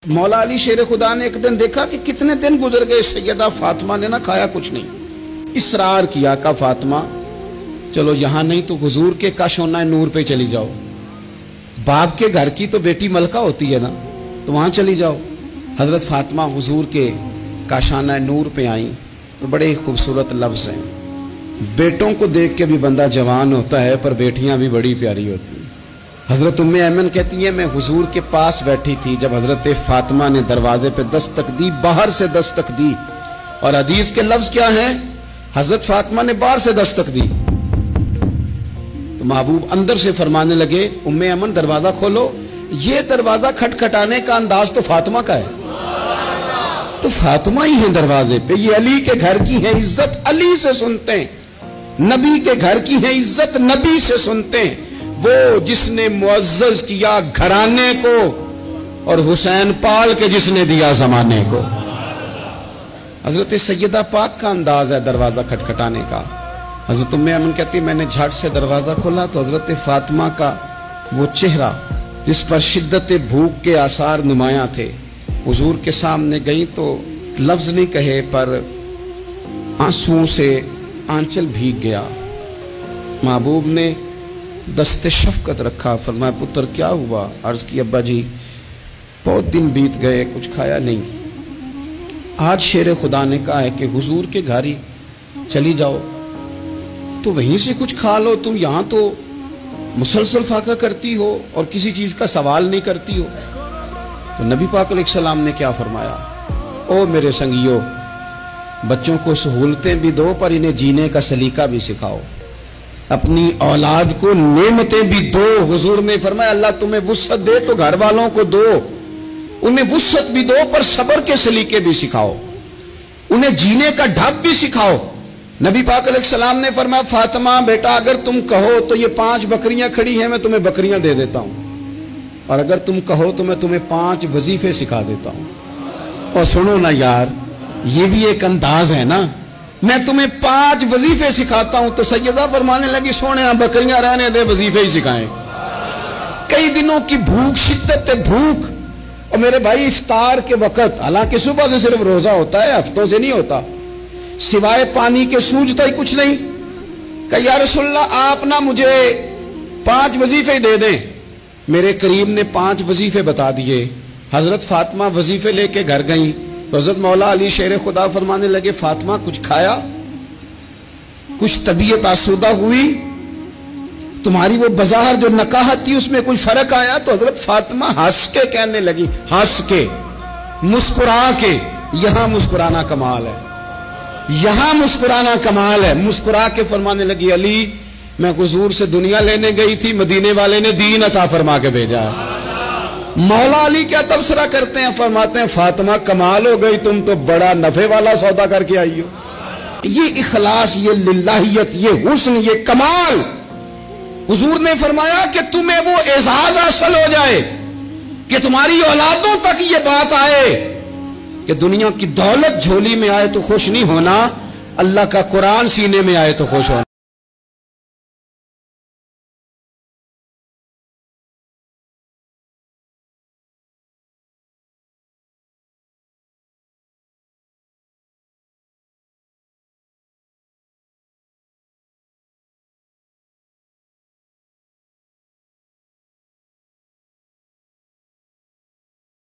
مولا علی شیر خدا نے ایک دن دیکھا کہ کتنے دن گزر گئے، سیدہ فاطمہ نے نہ کھایا کچھ نہیں۔ اصرار کیا کہ فاطمہ چلو یہاں نہیں تو حضور کے کاشانہ نور پہ چلی جاؤ، باپ کے گھر کی تو بیٹی ملکہ ہوتی ہے نا، تو وہاں چلی جاؤ۔ حضرت فاطمہ حضور کے کاشانہ نور پہ آئیں، بڑے خوبصورت لفظ ہیں۔ بیٹوں کو دیکھ کے بھی بندہ جوان ہوتا ہے، پر بیٹیاں بھی بڑی پیاری ہوتی ہیں۔ حضرت ام ایمن کہتی ہیں میں حضور کے پاس بیٹھی تھی جب حضرت فاطمہ نے دروازے پہ دستک دی، باہر سے دستک دی، اور حدیث کے لفظ کیا ہیں؟ حضرت فاطمہ نے باہر سے دستک دی تو محبوب اندر سے فرمانے لگے ام ایمن دروازہ کھولو۔ یہ دروازہ کھٹکھٹانے کا انداز تو فاطمہ کا ہے، تو فاطمہ ہی ہیں دروازے پہ، یہ علی کے گھر کی ہے عزت، علی سے سنتے ہیں، نبی کے گھر کی ہے عزت، نبی سے سنتے ہیں۔ وہ جس نے معزز کیا گھرانے کو اور حسین پال کے جس نے دیا زمانے کو۔ حضرت سیدہ پاک کا انداز ہے دروازہ کھٹکھٹانے کا۔ حضرت ام ایمن کہتی میں نے جھٹ سے دروازہ کھولا تو حضرت فاطمہ کا وہ چہرہ جس پر شدت بھوک کے آثار نمایاں تھے، حضور کے سامنے گئیں تو لفظ نہیں کہے پر آنسوؤں سے آنچل بھیگ گیا۔ محبوب نے دست شفقت رکھا، فرمایا پتر کیا ہوا؟ عرض کی ابا جی بہت دن بیت گئے، کچھ کھایا نہیں، آج شیر خدا نے کہا ہے کہ حضور کے گھر ہی چلی جاؤ تو وہیں سے کچھ کھا لو، تم یہاں تو مسلسل فاقہ کرتی ہو اور کسی چیز کا سوال نہیں کرتی ہو۔ تو نبی پاک علیہ السلام نے کیا فرمایا؟ او میرے سنگیو، بچوں کو سہولتیں بھی دو پر انہیں جینے کا سلیقہ بھی سکھاؤ، اپنی اولاد کو نعمتیں بھی دو۔ حضور نے فرمایا اللہ تمہیں وسعت دے تو گھر والوں کو دو، انہیں وسعت بھی دو پر صبر کے سلیقے بھی سکھاؤ، انہیں جینے کا ڈھب بھی سکھاؤ۔ نبی پاک علیہ السلام نے فرمایا فاطمہ بیٹا اگر تم کہو تو یہ 5 بکریاں کھڑی ہیں میں تمہیں بکریاں دے دیتا ہوں، اور اگر تم کہو تو میں تمہیں 5 وظیفے سکھا دیتا ہوں۔ اور سنو نا یار، یہ بھی ایک انداز ہے نا، میں تمہیں 5 وظیفے سکھاتا ہوں۔ تو سیدہ فرمانے لگی سونے بکریاں رہنے دے، وظیفے ہی سکھائیں۔ کئی دنوں کی بھوک، شدت بھوک، اور میرے بھائی افطار کے وقت، حالانکہ صبح سے صرف روزہ ہوتا ہے، ہفتوں سے نہیں ہوتا، سوائے پانی کے سوجتا ہی کچھ نہیں۔ کہ یا رسول اللہ آپ نہ مجھے 5 وظیفے دے دیں۔ میرے کریم نے 5 وظیفے بتا دیے۔ حضرت فاطمہ وظیفے لے کے گھر گئیں تو حضرت مولا علی شیر خدا فرمانے لگے فاطمہ کچھ کھایا؟ کچھ طبیعت آسودہ ہوئی؟ تمہاری وہ بظاہر جو نکاحت تھی اس میں کوئی فرق آیا؟ تو حضرت فاطمہ ہنس کے کہنے لگی، ہنس کے، مسکرا کے، یہاں مسکرانا کمال ہے، یہاں مسکرانا کمال ہے۔ مسکرا کے فرمانے لگی علی میں حضور سے دنیا لینے گئی تھی، مدینے والے نے دین عطا فرما کے بھیجا ہے۔ مولا علی کیا تبصرہ کرتے ہیں؟ فرماتے ہیں فاطمہ کمال ہو گئی، تم تو بڑا نفع والا سودا کر کے آئی ہو۔ یہ اخلاص، یہ للہیت، یہ حسن، یہ کمال، حضور نے فرمایا کہ تمہیں وہ اعزاز حاصل ہو جائے کہ تمہاری اولادوں تک یہ بات آئے کہ دنیا کی دولت جھولی میں آئے تو خوش نہیں ہونا، اللہ کا قرآن سینے میں آئے تو خوش ہونا۔